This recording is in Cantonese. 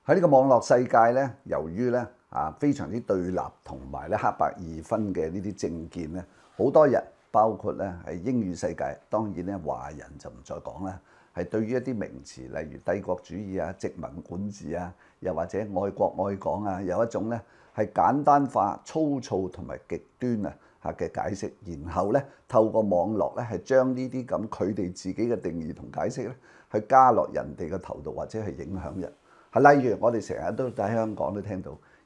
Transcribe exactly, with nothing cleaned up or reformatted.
喺呢個網絡世界咧，由於咧啊非常之對立同埋咧黑白二分嘅呢啲政見咧，好多人包括咧係英語世界，當然咧華人就唔再講啦，係對於一啲名詞，例如帝國主義啊、殖民管治啊，又或者愛國愛港啊，有一種咧係簡單化、粗糙同埋極端啊嚇嘅解釋，然後咧透過網絡咧係將呢啲咁佢哋自己嘅定義同解釋咧，去加落人哋嘅頭度，或者係影響人。係例如我哋成日都喺香港都聽到